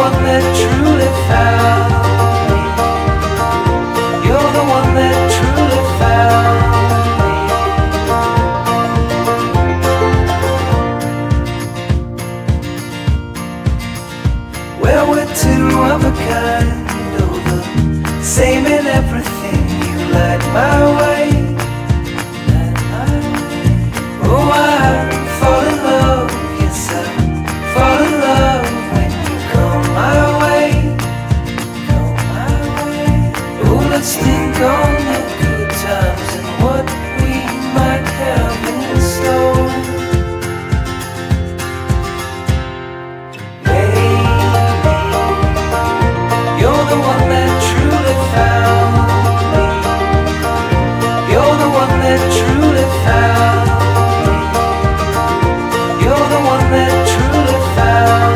one that truly found me. You're the one that truly found me. Well, we're two of a kind, oh, the same in everything. You light my way. Oh, I fall in love, yes I fall in love when you come my way, come my way. Oh, let's think on the good times and what we might have in store. Baby, you're the one that truly found me. You're the one that truly found. You're the one that truly found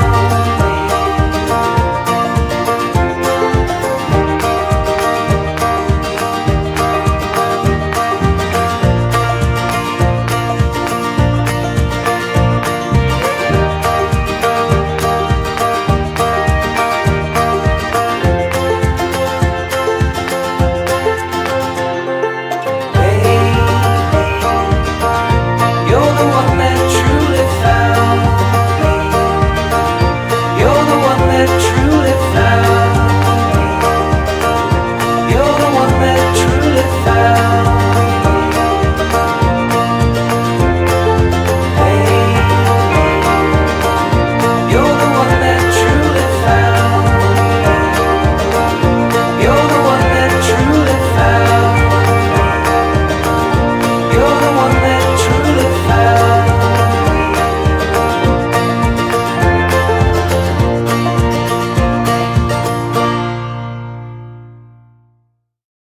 that